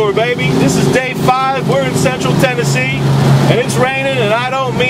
tour, baby. This is day 5. We're in Central Tennessee, and it's raining, and I don't mean